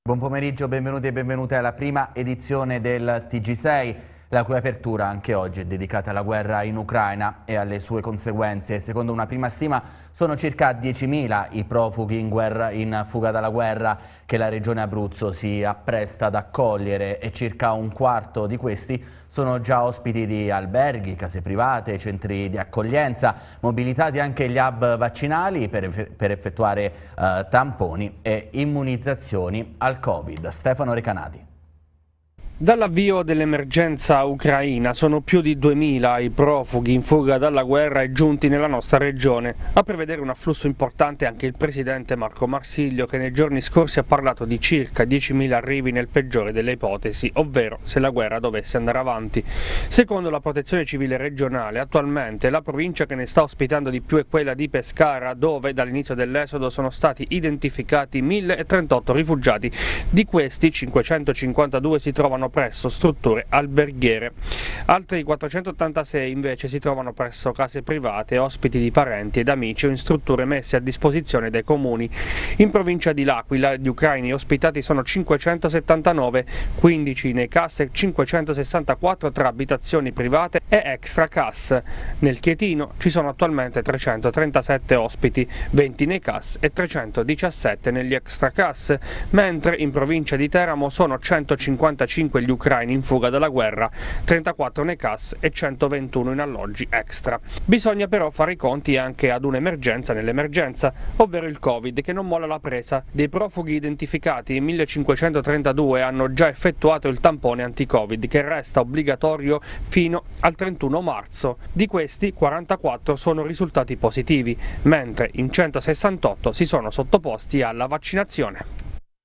Buon pomeriggio, benvenuti e benvenute alla prima edizione del TG6, la cui apertura anche oggi è dedicata alla guerra in Ucraina e alle sue conseguenze. Secondo una prima stima sono circa 10.000 i profughi in fuga dalla guerra che la regione Abruzzo si appresta ad accogliere e circa un quarto di questi sono già ospiti di alberghi, case private, centri di accoglienza, mobilitati anche gli hub vaccinali per effettuare tamponi e immunizzazioni al Covid. Stefano Recanati. Dall'avvio dell'emergenza ucraina sono più di 2.000 i profughi in fuga dalla guerra e giunti nella nostra regione. A prevedere un afflusso importante anche il presidente Marco Marsiglio, che nei giorni scorsi ha parlato di circa 10.000 arrivi nel peggiore delle ipotesi, ovvero se la guerra dovesse andare avanti. Secondo la Protezione Civile regionale, attualmente la provincia che ne sta ospitando di più è quella di Pescara, dove dall'inizio dell'esodo sono stati identificati 1.038 rifugiati. Di questi 552 si trovano presso strutture alberghiere. Altri 486 invece si trovano presso case private, ospiti di parenti ed amici o in strutture messe a disposizione dai comuni. In provincia di L'Aquila gli ucraini ospitati sono 579, 15 nei CAS e 564 tra abitazioni private e extra CAS. Nel Chietino ci sono attualmente 337 ospiti, 20 nei CAS e 317 negli extra CAS, mentre in provincia di Teramo sono 155 gli ucraini in fuga dalla guerra, 34 nei CAS e 121 in alloggi extra. Bisogna però fare i conti anche ad un'emergenza nell'emergenza, ovvero il Covid, che non molla la presa. Dei profughi identificati, 1.532 hanno già effettuato il tampone anti-Covid, che resta obbligatorio fino al 31 marzo. Di questi 44 sono risultati positivi, mentre in 168 si sono sottoposti alla vaccinazione.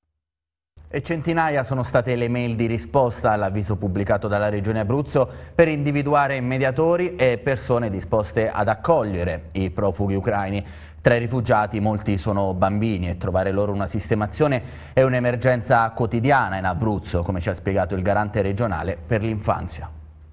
E centinaia sono state le mail di risposta all'avviso pubblicato dalla Regione Abruzzo per individuare mediatori e persone disposte ad accogliere i profughi ucraini. Tra i rifugiati molti sono bambini e trovare loro una sistemazione è un'emergenza quotidiana in Abruzzo, come ci ha spiegato il garante regionale per l'infanzia.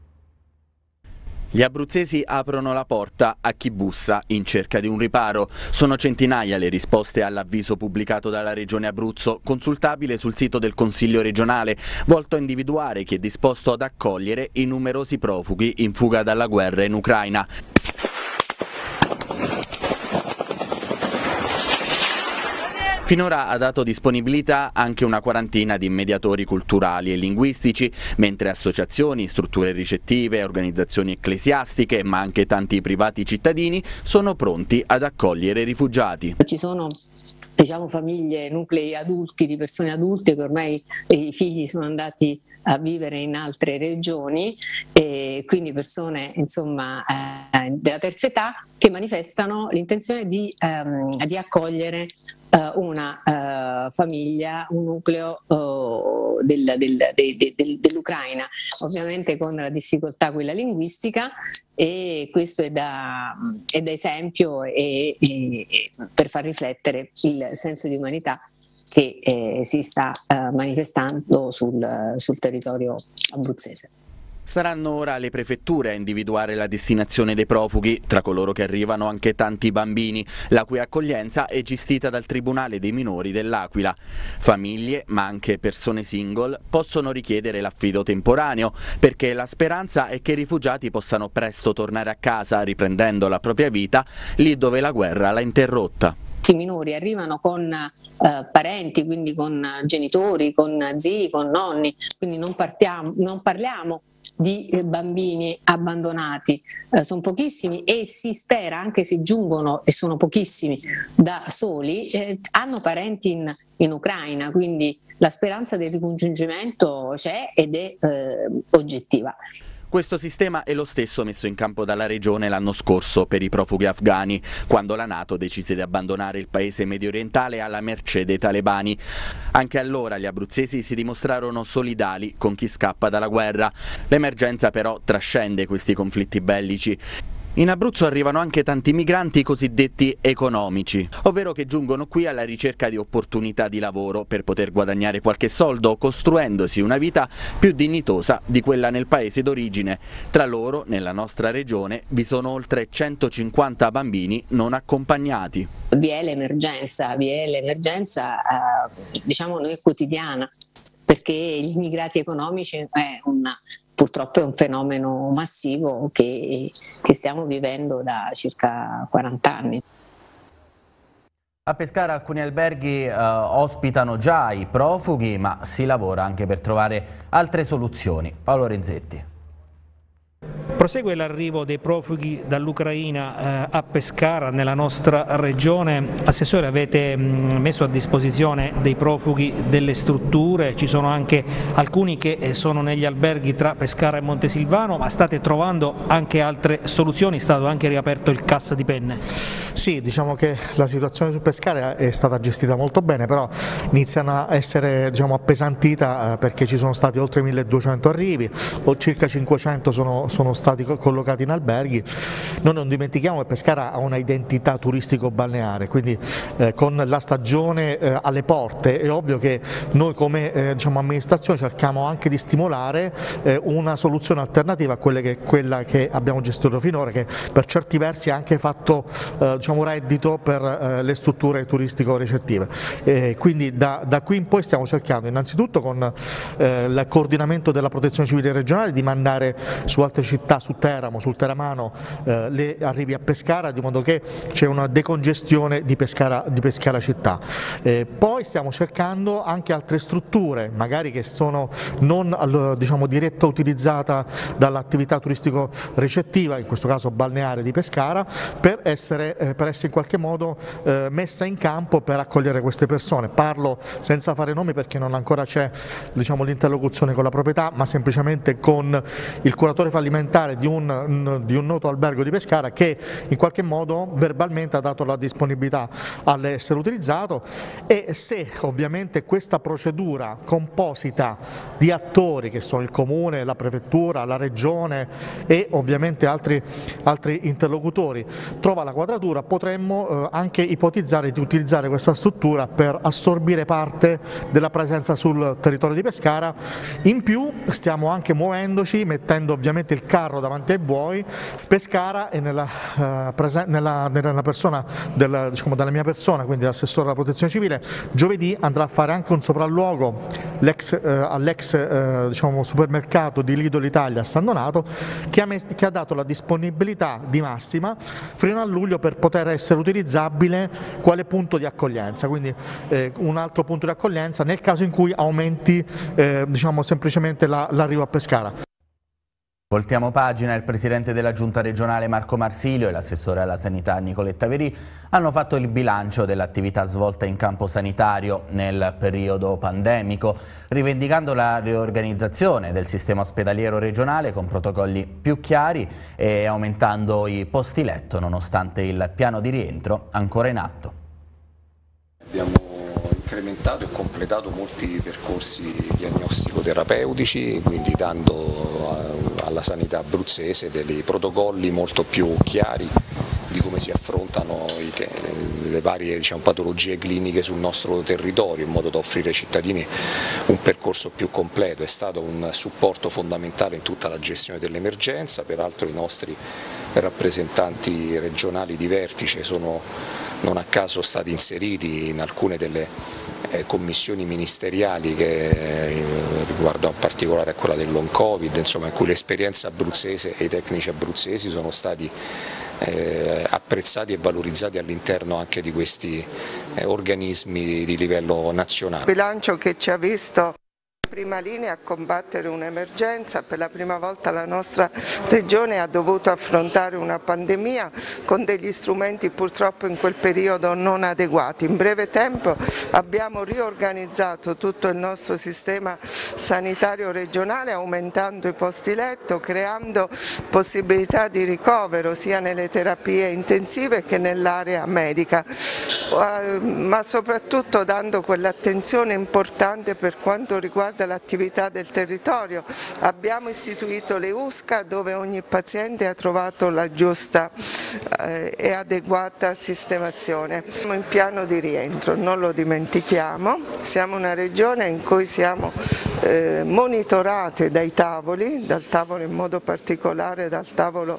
Gli abruzzesi aprono la porta a chi bussa in cerca di un riparo. Sono centinaia le risposte all'avviso pubblicato dalla Regione Abruzzo, consultabile sul sito del Consiglio regionale, volto a individuare chi è disposto ad accogliere i numerosi profughi in fuga dalla guerra in Ucraina. Finora ha dato disponibilità anche una quarantina di mediatori culturali e linguistici, mentre associazioni, strutture ricettive, organizzazioni ecclesiastiche, ma anche tanti privati cittadini sono pronti ad accogliere i rifugiati. Ci sono famiglie, nuclei adulti, di persone adulte che ormai i figli sono andati a vivere in altre regioni, e quindi persone della terza età che manifestano l'intenzione di accogliere una famiglia, un nucleo dell'Ucraina, ovviamente con la difficoltà quella linguistica, e questo è da esempio e per far riflettere il senso di umanità che si sta manifestando sul territorio abruzzese. Saranno ora le prefetture a individuare la destinazione dei profughi, tra coloro che arrivano anche tanti bambini, la cui accoglienza è gestita dal Tribunale dei minori dell'Aquila. Famiglie, ma anche persone single, possono richiedere l'affido temporaneo, perché la speranza è che i rifugiati possano presto tornare a casa, riprendendo la propria vita lì dove la guerra l'ha interrotta. I minori arrivano con parenti, quindi con genitori, con zii, con nonni, quindi non parliamo di bambini abbandonati, sono pochissimi, e si spera, anche se giungono e sono pochissimi da soli, hanno parenti in Ucraina, quindi la speranza del ricongiungimento c'è ed è oggettiva. Questo sistema è lo stesso messo in campo dalla Regione l'anno scorso per i profughi afghani, quando la NATO decise di abbandonare il paese mediorientale alla mercé dei talebani. Anche allora gli abruzzesi si dimostrarono solidali con chi scappa dalla guerra. L'emergenza però trascende questi conflitti bellici. In Abruzzo arrivano anche tanti migranti cosiddetti economici, ovvero che giungono qui alla ricerca di opportunità di lavoro per poter guadagnare qualche soldo, costruendosi una vita più dignitosa di quella nel paese d'origine. Tra loro, nella nostra regione, vi sono oltre 150 bambini non accompagnati. Vi è l'emergenza, diciamo noi quotidiana, perché gli immigrati economici purtroppo è un fenomeno massivo che stiamo vivendo da circa 40 anni. A Pescara alcuni alberghi ospitano già i profughi, ma si lavora anche per trovare altre soluzioni. Paolo Renzetti. Prosegue l'arrivo dei profughi dall'Ucraina a Pescara, nella nostra regione. Assessore, avete messo a disposizione dei profughi delle strutture, ci sono anche alcuni che sono negli alberghi tra Pescara e Montesilvano, ma state trovando anche altre soluzioni, è stato anche riaperto il CAS di Penne. Sì, diciamo che la situazione su Pescara è stata gestita molto bene, però inizia a essere appesantita perché ci sono stati oltre 1200 arrivi, o circa 500 sono stati collocati in alberghi. Noi non dimentichiamo che Pescara ha una identità turistico-balneare, quindi con la stagione alle porte è ovvio che noi come amministrazione cerchiamo anche di stimolare una soluzione alternativa a quella che abbiamo gestito finora, che per certi versi ha anche fatto reddito per le strutture turistico-ricettive. Quindi da qui in poi stiamo cercando innanzitutto con il coordinamento della Protezione Civile regionale di mandare su altre città, su Teramo, sul Teramano, le arrivi a Pescara, di modo che c'è una decongestione di Pescara città. Poi stiamo cercando anche altre strutture, magari che sono non diretta utilizzata dall'attività turistico-ricettiva, in questo caso balneare di Pescara, per essere in qualche modo messa in campo per accogliere queste persone. Parlo senza fare nomi perché non ancora c'è l'interlocuzione con la proprietà, ma semplicemente con il curatore fallimentare di un noto albergo di Pescara, che in qualche modo verbalmente ha dato la disponibilità all'essere utilizzato, e se ovviamente questa procedura composita di attori che sono il Comune, la Prefettura, la Regione e ovviamente altri interlocutori trova la quadratura, potremmo anche ipotizzare di utilizzare questa struttura per assorbire parte della presenza sul territorio di Pescara. In più stiamo anche muovendoci, mettendo ovviamente il carro davanti ai buoi. Pescara è nella persona della mia persona, quindi l'assessore della Protezione Civile, giovedì andrà a fare anche un sopralluogo all'ex supermercato di Lidl Italia a San Donato, che ha dato la disponibilità di massima fino a luglio per poter essere utilizzabile quale punto di accoglienza, quindi un altro punto di accoglienza nel caso in cui aumenti semplicemente l'arrivo a Pescara. Voltiamo pagina. Il presidente della Giunta regionale Marco Marsilio e l'assessore alla sanità Nicoletta Verì hanno fatto il bilancio dell'attività svolta in campo sanitario nel periodo pandemico, rivendicando la riorganizzazione del sistema ospedaliero regionale con protocolli più chiari e aumentando i posti letto nonostante il piano di rientro ancora in atto. Abbiamo incrementato e completato molti percorsi diagnostico-terapeutici, quindi dando alla sanità abruzzese dei protocolli molto più chiari di come si affrontano le varie patologie cliniche sul nostro territorio, in modo da offrire ai cittadini un percorso più completo. È stato un supporto fondamentale in tutta la gestione dell'emergenza, peraltro i nostri rappresentanti regionali di vertice sono non a caso stati inseriti in alcune delle commissioni ministeriali che riguardano in particolare quella del long covid, insomma, in cui l'esperienza abruzzese e i tecnici abruzzesi sono stati apprezzati e valorizzati all'interno anche di questi organismi di livello nazionale. Bilancio che ci ha visto prima linea a combattere un'emergenza. Per la prima volta la nostra regione ha dovuto affrontare una pandemia con degli strumenti purtroppo in quel periodo non adeguati. In breve tempo abbiamo riorganizzato tutto il nostro sistema sanitario regionale, aumentando i posti letto, creando possibilità di ricovero sia nelle terapie intensive che nell'area medica, ma soprattutto dando quell'attenzione importante per quanto riguarda riguarda l'attività del territorio. Abbiamo istituito le USCA dove ogni paziente ha trovato la giusta e adeguata sistemazione. Siamo in piano di rientro, non lo dimentichiamo, siamo una regione in cui siamo monitorati dai tavoli, dal tavolo in modo particolare dal tavolo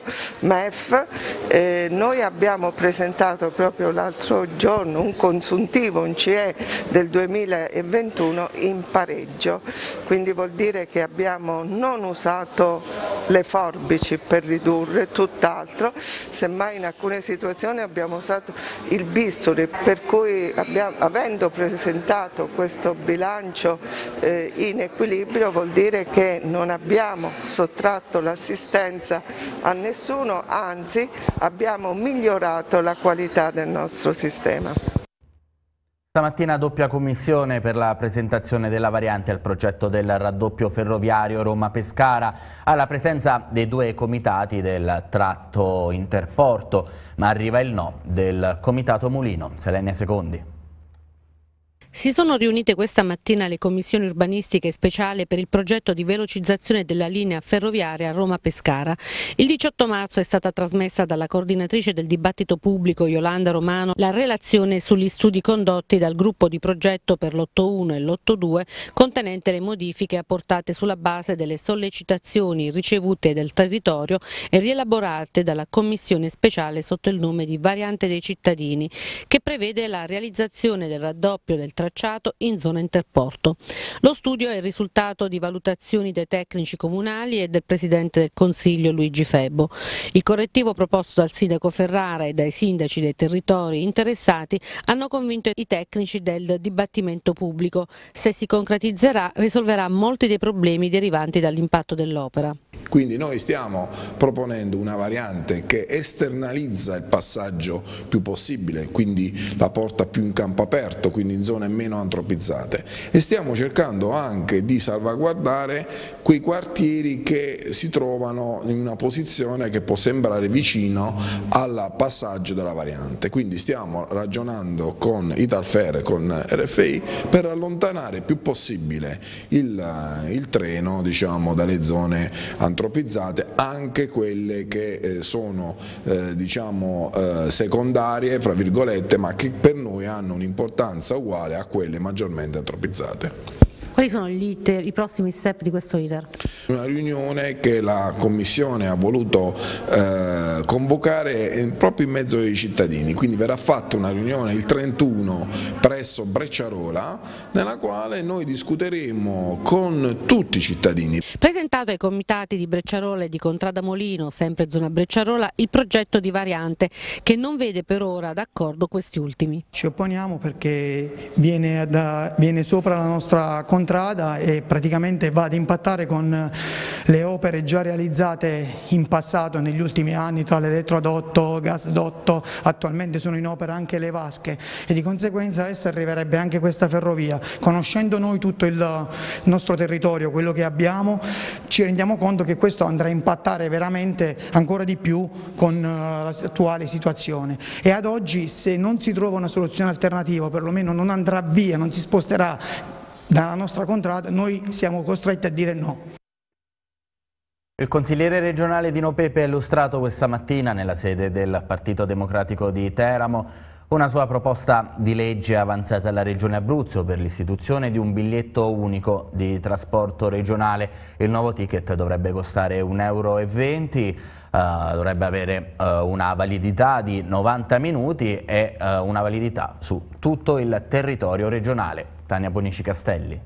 MEF. Noi abbiamo presentato proprio l'altro giorno un consuntivo, un CE del 2021 in pareggio, quindi vuol dire che abbiamo non usato le forbici per ridurre, tutt'altro, semmai in alcune situazioni abbiamo usato il bisturi, per cui avendo presentato questo bilancio in equilibrio vuol dire che non abbiamo sottratto l'assistenza a nessuno, anzi abbiamo migliorato la qualità del nostro sistema. Stamattina doppia commissione per la presentazione della variante al progetto del raddoppio ferroviario Roma-Pescara, alla presenza dei due comitati del tratto interporto, ma arriva il no del comitato Mulino. Selenia Secondi. Si sono riunite questa mattina le commissioni urbanistiche speciali per il progetto di velocizzazione della linea ferroviaria Roma-Pescara. Il 18 marzo è stata trasmessa dalla coordinatrice del dibattito pubblico Yolanda Romano la relazione sugli studi condotti dal gruppo di progetto per l'8.1 e l'8.2 contenente le modifiche apportate sulla base delle sollecitazioni ricevute dal territorio e rielaborate dalla commissione speciale sotto il nome di Variante dei cittadini, che prevede la realizzazione del raddoppio del tracciato in zona interporto. Lo studio è il risultato di valutazioni dei tecnici comunali e del Presidente del Consiglio Luigi Febbo. Il correttivo proposto dal sindaco Ferrara e dai sindaci dei territori interessati hanno convinto i tecnici del dibattimento pubblico. Se si concretizzerà, risolverà molti dei problemi derivanti dall'impatto dell'opera. Quindi noi stiamo proponendo una variante che esternalizza il passaggio più possibile, quindi la porta più in campo aperto, quindi in zone meno antropizzate, e stiamo cercando anche di salvaguardare quei quartieri che si trovano in una posizione che può sembrare vicino al passaggio della variante. Quindi stiamo ragionando con Italferro e con RFI per allontanare il più possibile il treno, diciamo, dalle zone antropizzate, anche quelle che sono secondarie, fra virgolette, ma che per noi hanno un'importanza uguale a quelle maggiormente antropizzate. Quali sono i prossimi step di questo iter? Una riunione che la Commissione ha voluto convocare proprio in mezzo ai cittadini, quindi verrà fatta una riunione il 31 presso Brecciarola, nella quale noi discuteremo con tutti i cittadini. Presentato ai comitati di Brecciarola e di Contrada Molino, sempre zona Brecciarola, il progetto di variante che non vede per ora d'accordo questi ultimi. Ci opponiamo perché viene sopra la nostra contrada e praticamente va ad impattare con le opere già realizzate in passato negli ultimi anni tra l'elettrodotto, gasdotto, attualmente sono in opera anche le vasche e di conseguenza essa arriverebbe anche questa ferrovia. Conoscendo noi tutto il nostro territorio, quello che abbiamo, ci rendiamo conto che questo andrà a impattare veramente ancora di più con l'attuale situazione e ad oggi, se non si trova una soluzione alternativa, perlomeno non andrà via, non si sposterà dalla nostra contrada, noi siamo costretti a dire no. Il consigliere regionale Dino Pepe ha illustrato questa mattina nella sede del Partito Democratico di Teramo una sua proposta di legge avanzata alla Regione Abruzzo per l'istituzione di un biglietto unico di trasporto regionale. Il nuovo ticket dovrebbe costare 1,20 €, dovrebbe avere una validità di 90 minuti e una validità su tutto il territorio regionale. Tania Bonici Castelli.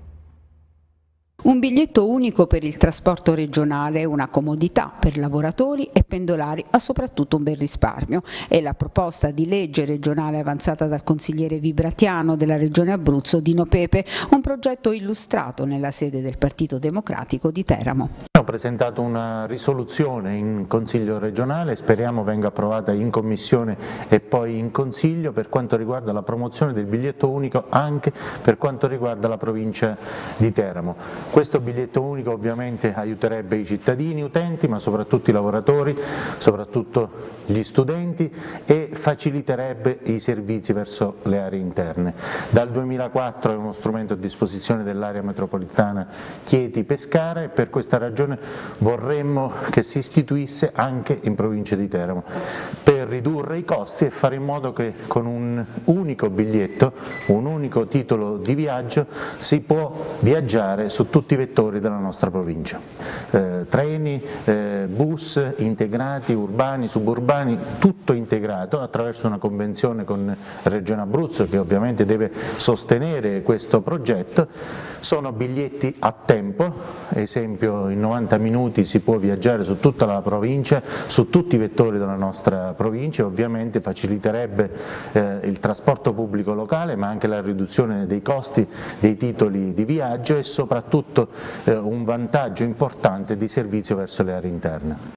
Un biglietto unico per il trasporto regionale, una comodità per lavoratori e pendolari, ma soprattutto un bel risparmio. È la proposta di legge regionale avanzata dal consigliere vibratiano della Regione Abruzzo Dino Pepe, un progetto illustrato nella sede del Partito Democratico di Teramo. presentato una risoluzione in Consiglio regionale, speriamo venga approvata in Commissione e poi in Consiglio per quanto riguarda la promozione del biglietto unico anche per quanto riguarda la provincia di Teramo. Questo biglietto unico ovviamente aiuterebbe i cittadini utenti, ma soprattutto i lavoratori, soprattutto gli studenti, e faciliterebbe i servizi verso le aree interne. Dal 2004 è uno strumento a disposizione dell'area metropolitana Chieti-Pescara e per questa ragione vorremmo che si istituisse anche in provincia di Teramo per ridurre i costi e fare in modo che con un unico biglietto, un unico titolo di viaggio si può viaggiare su tutti i vettori della nostra provincia. Treni, bus integrati, urbani, suburbani, tutto integrato attraverso una convenzione con Regione Abruzzo che ovviamente deve sostenere questo progetto. Sono biglietti a tempo, esempio in 90 minuti si può viaggiare su tutta la provincia, su tutti i vettori della nostra provincia, ovviamente faciliterebbe il trasporto pubblico locale ma anche la riduzione dei costi dei titoli di viaggio e soprattutto un vantaggio importante di servizio verso le aree interne.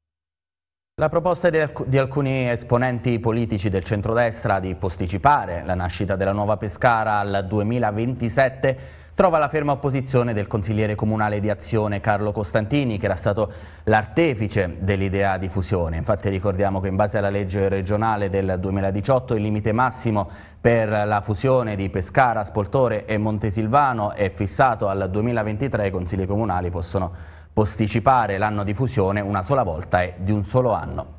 La proposta di alcuni esponenti politici del centrodestra di posticipare la nascita della Nuova Pescara al 2027 trova la ferma opposizione del consigliere comunale di Azione Carlo Costantini, che era stato l'artefice dell'idea di fusione. Infatti ricordiamo che in base alla legge regionale del 2018 il limite massimo per la fusione di Pescara, Spoltore e Montesilvano è fissato al 2023. I consigli comunali possono posticipare l'anno di fusione una sola volta e di un solo anno.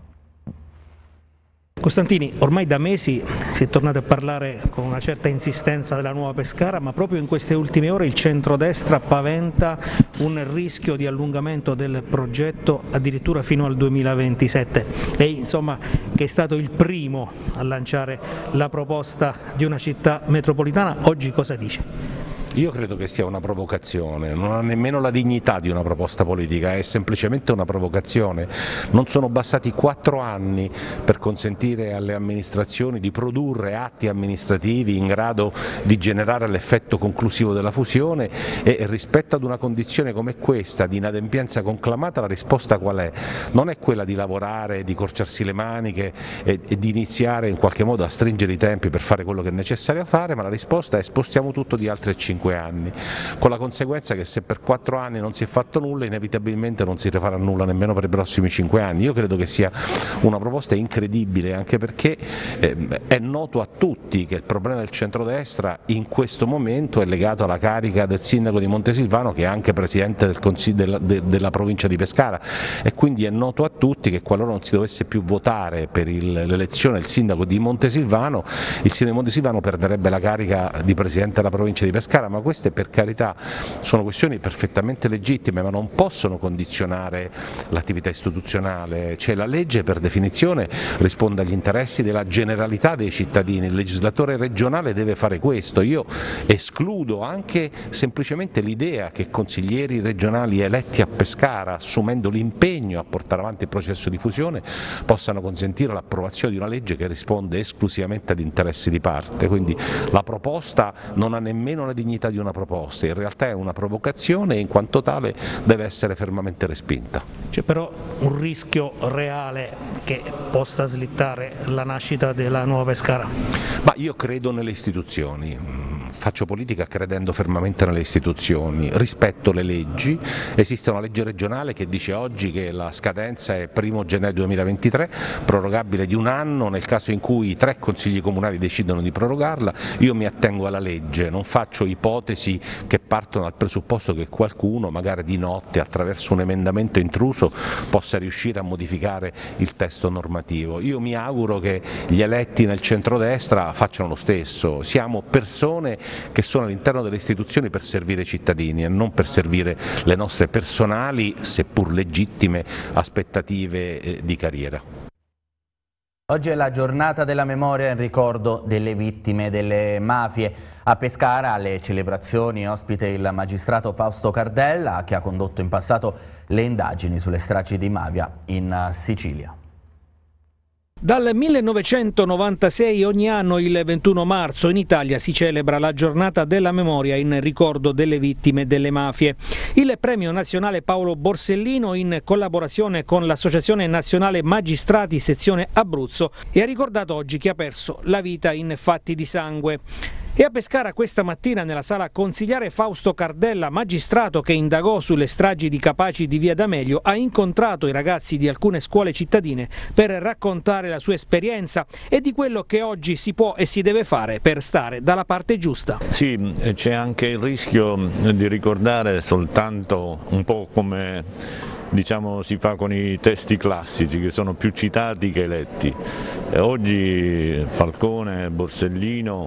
Costantini, ormai da mesi si è tornato a parlare con una certa insistenza della Nuova Pescara, ma proprio in queste ultime ore il centrodestra paventa un rischio di allungamento del progetto addirittura fino al 2027. Lei, insomma, che è stato il primo a lanciare la proposta di una città metropolitana, oggi cosa dice? Io credo che sia una provocazione, non ha nemmeno la dignità di una proposta politica, è semplicemente una provocazione. Non sono bastati 4 anni per consentire alle amministrazioni di produrre atti amministrativi in grado di generare l'effetto conclusivo della fusione e rispetto ad una condizione come questa di inadempienza conclamata la risposta qual è? Non è quella di lavorare, di corciarsi le maniche e di iniziare in qualche modo a stringere i tempi per fare quello che è necessario fare, ma la risposta è spostiamo tutto di altri 5 anni, con la conseguenza che se per 4 anni non si è fatto nulla inevitabilmente non si rifarà nulla nemmeno per i prossimi 5 anni. Io credo che sia una proposta incredibile, anche perché è noto a tutti che il problema del centrodestra in questo momento è legato alla carica del sindaco di Montesilvano, che è anche presidente del Consiglio della provincia di Pescara, e quindi è noto a tutti che qualora non si dovesse più votare per l'elezione del sindaco di Montesilvano, il sindaco di Montesilvano perderebbe la carica di presidente della provincia di Pescara. Ma queste, per carità, sono questioni perfettamente legittime, ma non possono condizionare l'attività istituzionale. Cioè, la legge per definizione risponde agli interessi della generalità dei cittadini, il legislatore regionale deve fare questo. Io escludo anche semplicemente l'idea che consiglieri regionali eletti a Pescara, assumendo l'impegno a portare avanti il processo di fusione, possano consentire l'approvazione di una legge che risponde esclusivamente ad interessi di parte. Quindi la proposta non ha nemmeno la dignità di una proposta, in realtà è una provocazione e in quanto tale deve essere fermamente respinta. C'è però un rischio reale che possa slittare la nascita della Nuova Pescara? Ma io credo nelle istituzioni. Faccio politica credendo fermamente nelle istituzioni, rispetto le leggi. Esiste una legge regionale che dice oggi che la scadenza è 1° gennaio 2023, prorogabile di un anno nel caso in cui i 3 consigli comunali decidono di prorogarla. Io mi attengo alla legge, non faccio ipotesi che partono dal presupposto che qualcuno magari di notte attraverso un emendamento intruso possa riuscire a modificare il testo normativo. Io mi auguro che gli eletti nel centrodestra facciano lo stesso. Siamo persone che sono all'interno delle istituzioni per servire i cittadini e non per servire le nostre personali, seppur legittime, aspettative di carriera. Oggi è la giornata della memoria in ricordo delle vittime delle mafie. A Pescara alle celebrazioni ospite il magistrato Fausto Cardella, che ha condotto in passato le indagini sulle stragi di mafia in Sicilia. Dal 1996 ogni anno il 21 marzo in Italia si celebra la giornata della memoria in ricordo delle vittime delle mafie. Il premio nazionale Paolo Borsellino, in collaborazione con l'Associazione Nazionale Magistrati sezione Abruzzo, ha ricordato oggi chi ha perso la vita in fatti di sangue. E a Pescara questa mattina nella sala consiliare Fausto Cardella, magistrato che indagò sulle stragi di Capaci di Via D'Amelio, ha incontrato i ragazzi di alcune scuole cittadine per raccontare la sua esperienza e di quello che oggi si può e si deve fare per stare dalla parte giusta. Sì, c'è anche il rischio di ricordare soltanto un po' come si fa con i testi classici, che sono più citati che letti. Oggi Falcone, Borsellino,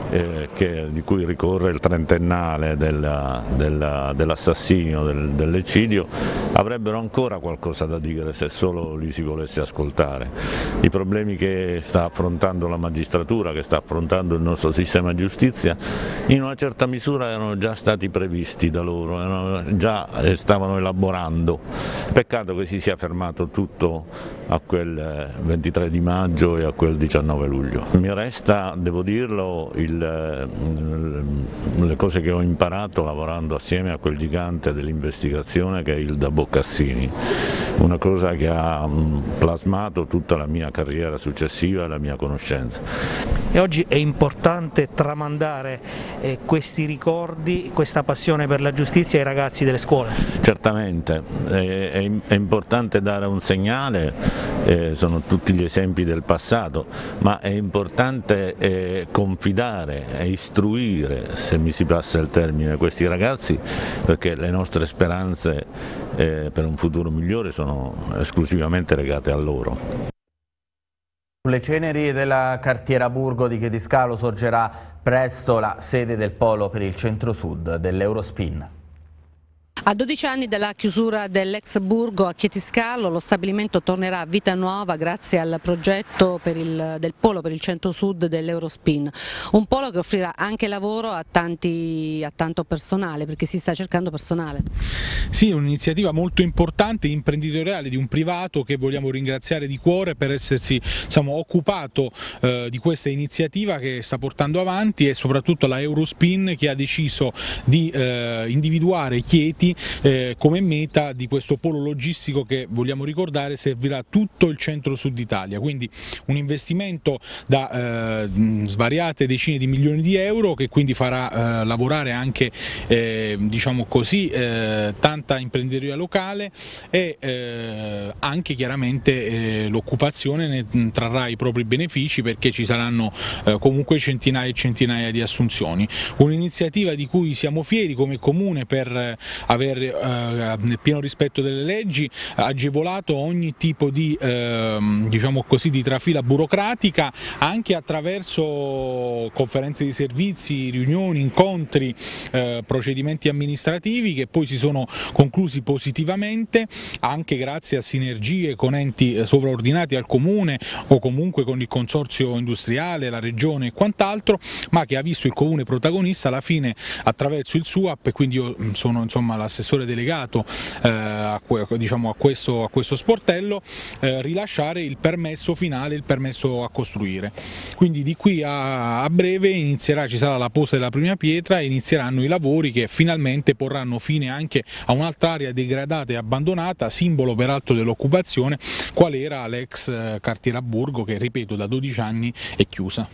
di cui ricorre il trentennale dell'assassinio, dell'eccidio, avrebbero ancora qualcosa da dire se solo li si volesse ascoltare. I problemi che sta affrontando la magistratura, che sta affrontando il nostro sistema giustizia, in una certa misura erano già stati previsti da loro, stavano elaborando. Peccato che si sia fermato tutto a quel 23 di maggio e a quel 19 luglio. Mi resta, devo dirlo, le cose che ho imparato lavorando assieme a quel gigante dell'investigazione che è Ilda Boccassini, una cosa che ha plasmato tutta la mia carriera successiva e la mia conoscenza. E oggi è importante tramandare questi ricordi, questa passione per la giustizia ai ragazzi delle scuole? Certamente, è importante dare un segnale, sono tutti gli esempi del passato, ma è importante confidare e istruire, se mi si passa il termine, questi ragazzi, perché le nostre speranze per un futuro migliore sono esclusivamente legate a loro. Sulle ceneri della cartiera Burgo di Chiediscalo sorgerà presto la sede del polo per il centro-sud dell'Eurospin. A 12 anni dalla chiusura dell'ex Burgo a Chiediscalo, lo stabilimento tornerà a vita nuova grazie al progetto del polo per il centro-sud dell'Eurospin, un polo che offrirà anche lavoro a tanto personale, perché si sta cercando personale. Sì, è un'iniziativa molto importante, imprenditoriale, di un privato che vogliamo ringraziare di cuore per essersi occupato di questa iniziativa che sta portando avanti, e soprattutto la Eurospin, che ha deciso di individuare Chieti come meta di questo polo logistico che, vogliamo ricordare, servirà tutto il centro-sud Italia, quindi un investimento da svariate decine di milioni di euro, che quindi farà lavorare anche tanta imprenditoria locale, e anche chiaramente l'occupazione ne trarrà i propri benefici, perché ci saranno comunque centinaia e centinaia di assunzioni. Un'iniziativa di cui siamo fieri come comune per aver, nel pieno rispetto delle leggi, agevolato ogni tipo di di trafila burocratica, anche attraverso conferenze di servizi, riunioni, incontri, procedimenti amministrativi che poi si sono conclusi positivamente, anche grazie a sinergie con enti sovraordinati al comune o comunque con il consorzio industriale, la regione e quant'altro, ma che ha visto il comune protagonista alla fine attraverso il SUAP, e quindi io sono l'assessore delegato a questo sportello, rilasciare il permesso finale, il permesso a costruire. Quindi di qui a breve ci sarà la posa della prima pietra e inizieranno i lavori che finalmente porranno fine anche a un'altra area degradata e abbandonata, simbolo peraltro dell'occupazione, qual era l'ex cartiera Burgo, che, ripeto, da 12 anni è chiusa.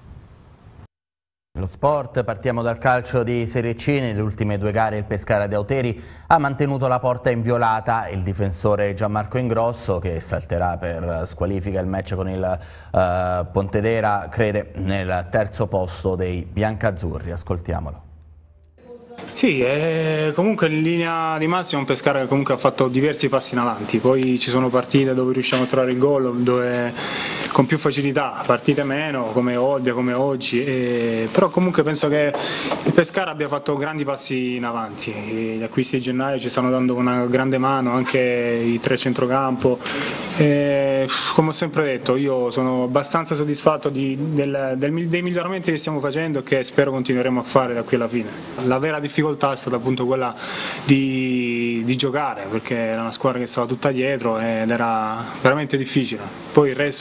Lo sport, partiamo dal calcio di Serie C. Nelle ultime 2 gare il Pescara de Auteri ha mantenuto la porta inviolata. Il difensore Gianmarco Ingrosso, che salterà per squalifica il match con il Pontedera, crede nel terzo posto dei biancazzurri. Ascoltiamolo. Sì, comunque in linea di massima un Pescara che comunque ha fatto diversi passi in avanti, poi ci sono partite dove riusciamo a trovare il gol, dove con più facilità, partite meno, come Olbia, come oggi, però comunque penso che il Pescara abbia fatto grandi passi in avanti. Gli acquisti di gennaio ci stanno dando una grande mano, anche i 3 centrocampo, come ho sempre detto io sono abbastanza soddisfatto dei miglioramenti che stiamo facendo e che spero continueremo a fare da qui alla fine. La vera difficoltà è stata appunto quella di giocare, perché era una squadra che stava tutta dietro ed era veramente difficile. Poi il resto non penso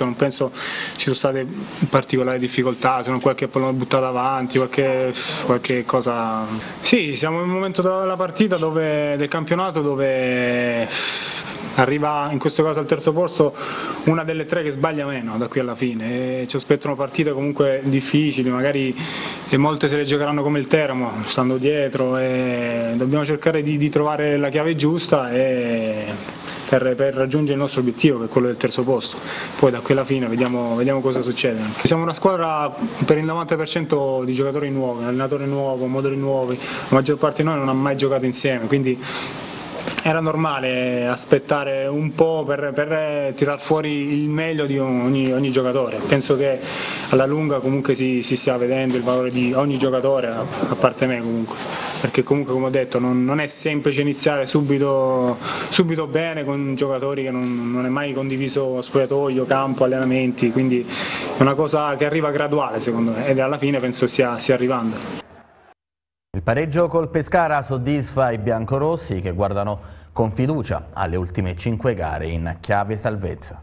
perso ci sono state particolari difficoltà, se non qualche pallone buttato avanti, qualche cosa. Sì, siamo in un momento della partita del campionato dove arriva in questo caso al terzo posto una delle tre che sbaglia meno da qui alla fine, e ci aspettano partite comunque difficili, magari molte se le giocheranno come il Teramo, stando dietro, e dobbiamo cercare di trovare la chiave giusta per raggiungere il nostro obiettivo, che è quello del terzo posto. Poi da qui alla fine vediamo cosa succede. Siamo una squadra per il 90% di giocatori nuovi, allenatore nuovo, modelli nuovi, la maggior parte di noi non ha mai giocato insieme, quindi era normale aspettare un po' per tirar fuori il meglio di ogni giocatore. Penso che alla lunga comunque si stia vedendo il valore di ogni giocatore, a parte me comunque, perché comunque, come ho detto, non è semplice iniziare subito bene con giocatori che non è mai condiviso spogliatoio, campo, allenamenti, quindi è una cosa che arriva graduale secondo me, ed alla fine penso stia arrivando. Il pareggio col Pescara soddisfa i biancorossi, che guardano con fiducia alle ultime 5 gare in chiave salvezza.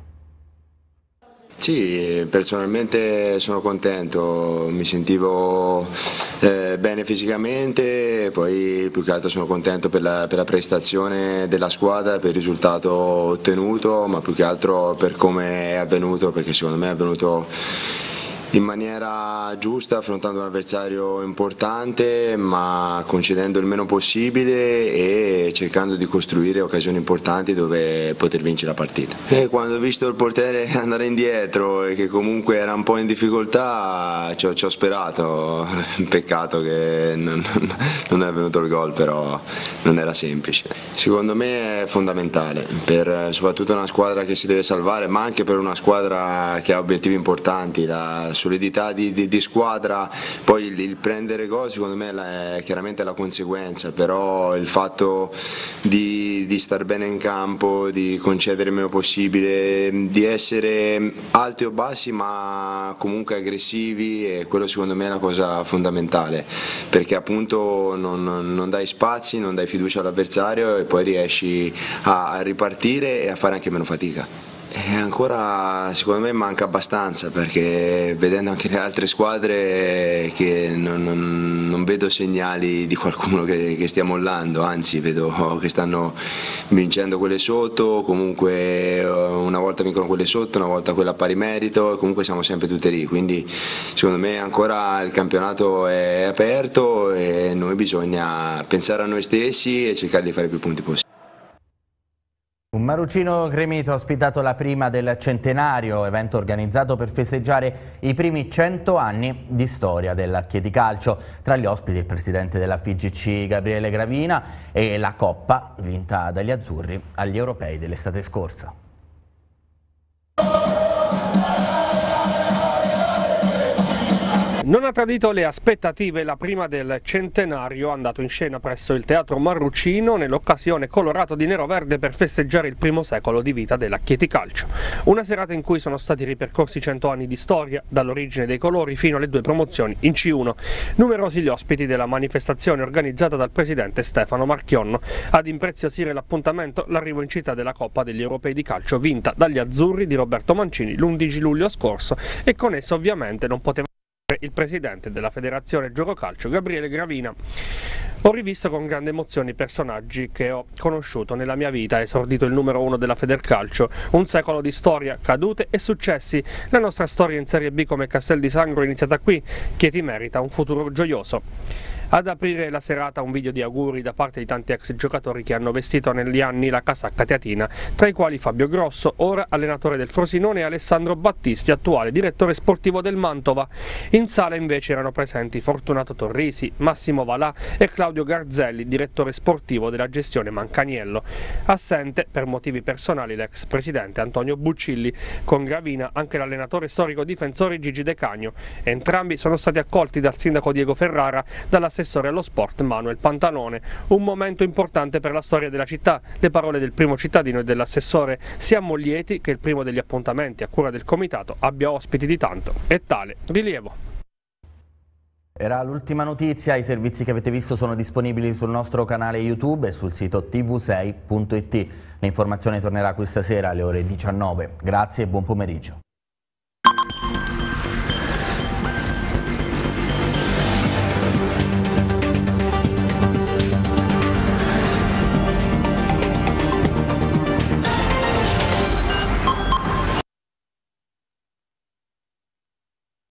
Sì, personalmente sono contento, mi sentivo bene fisicamente, poi più che altro sono contento per la prestazione della squadra, per il risultato ottenuto, ma più che altro per come è avvenuto, perché secondo me è avvenuto in maniera giusta, affrontando un avversario importante, ma concedendo il meno possibile e cercando di costruire occasioni importanti dove poter vincere la partita. E quando ho visto il portiere andare indietro e che comunque era un po' in difficoltà, ci ho sperato. Peccato che non è venuto il gol, però non era semplice. Secondo me è fondamentale per soprattutto una squadra che si deve salvare, ma anche per una squadra che ha obiettivi importanti. La solidità di squadra, poi il prendere gol secondo me è chiaramente la conseguenza, però il fatto di star bene in campo, di concedere il meno possibile, di essere alti o bassi ma comunque aggressivi, e quello secondo me è la cosa fondamentale, perché appunto non dai spazi, non dai fiducia all'avversario e poi riesci a ripartire e a fare anche meno fatica. E ancora secondo me manca abbastanza, perché vedendo anche le altre squadre che non vedo segnali di qualcuno che stia mollando, anzi vedo che stanno vincendo quelle sotto, comunque una volta vincono quelle sotto, una volta quella a pari merito, e comunque siamo sempre tutte lì, quindi secondo me ancora il campionato è aperto e noi bisogna pensare a noi stessi e cercare di fare più punti possibili. Un Marucino gremito ha ospitato la prima del centenario, evento organizzato per festeggiare i primi 100 anni di storia del Chieticalcio. Tra gli ospiti il presidente della FIGC Gabriele Gravina e la Coppa vinta dagli azzurri agli europei dell'estate scorsa. Non ha tradito le aspettative la prima del centenario, andato in scena presso il Teatro Marrucino nell'occasione colorato di nero-verde per festeggiare il primo secolo di vita della Chieticalcio. Una serata in cui sono stati ripercorsi 100 anni di storia, dall'origine dei colori fino alle 2 promozioni in C1. Numerosi gli ospiti della manifestazione organizzata dal presidente Stefano Marchionno. Ad impreziosire l'appuntamento l'arrivo in città della Coppa degli Europei di calcio vinta dagli azzurri di Roberto Mancini l'11 luglio scorso, e con essa ovviamente non poteva il presidente della Federazione Gioco Calcio Gabriele Gravina. Ho rivisto con grande emozione i personaggi che ho conosciuto nella mia vita, esordito il numero 1 della Federcalcio, un secolo di storia, cadute e successi. La nostra storia in Serie B come Castel di Sangro è iniziata qui, che ti merita un futuro gioioso. Ad aprire la serata un video di auguri da parte di tanti ex giocatori che hanno vestito negli anni la casacca teatina, tra i quali Fabio Grosso, ora allenatore del Frosinone, e Alessandro Battisti, attuale direttore sportivo del Mantova. In sala invece erano presenti Fortunato Torrisi, Massimo Valà e Claudio Garzelli, direttore sportivo della gestione Mancaniello. Assente per motivi personali l'ex presidente Antonio Buccilli, con Gravina anche l'allenatore storico difensore Gigi De Cagno. Entrambi sono stati accolti dal sindaco Diego Ferrara, dall'assessore allo sport Manuel Pantalone. Un momento importante per la storia della città, le parole del primo cittadino e dell'assessore: siamo lieti che il primo degli appuntamenti a cura del comitato abbia ospiti di tanto e tale rilievo. Era l'ultima notizia, i servizi che avete visto sono disponibili sul nostro canale YouTube e sul sito tv6.it. L'informazione tornerà questa sera alle ore 19. Grazie e buon pomeriggio.